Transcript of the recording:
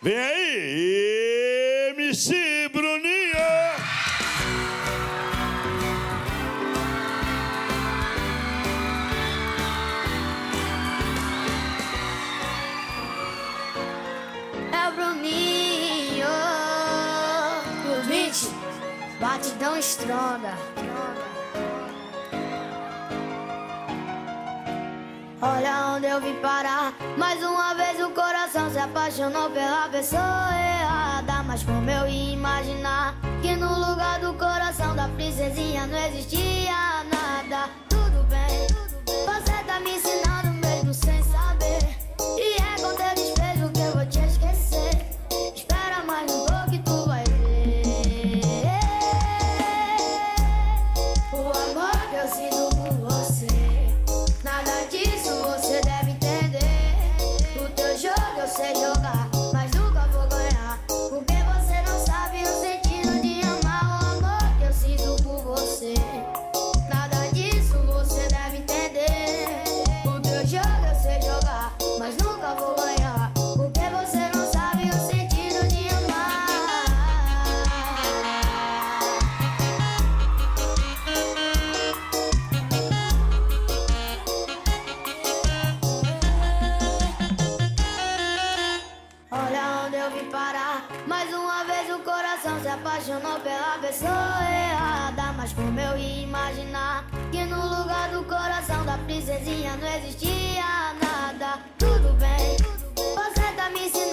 Vem aí, MC Bruninho. É o Bruninho. O beat, batidão estronda. Olha onde eu vim parar. Mais uma vez o coração se apaixonou pela pessoa errada. Mas como eu ia imaginar que no lugar do coração da princesinha não existia nada. Tudo bem, você tá me ensinando mesmo sem saber. E é com teu desprezo que eu vou te esquecer. Espera mais um pouco e tu vai ver o amor que eu sinto por você. Nada disso você deve entender. O teu jogo eu sei jogar, mas nunca vou ganhar, porque você não sabe o sentido de amar. O amor que eu sinto por você. Nada disso você deve entender. O teu jogo eu sei jogar, mas nunca vou ganhar, porque você não sabe o sentido de amar. Olha onde eu vim parar. Mais uma vez o coração se apaixonou pela pessoa errada. Mas como eu ia imaginar que no lugar do coração da princesinha não existia nada. Tudo bem, você tá me ensinando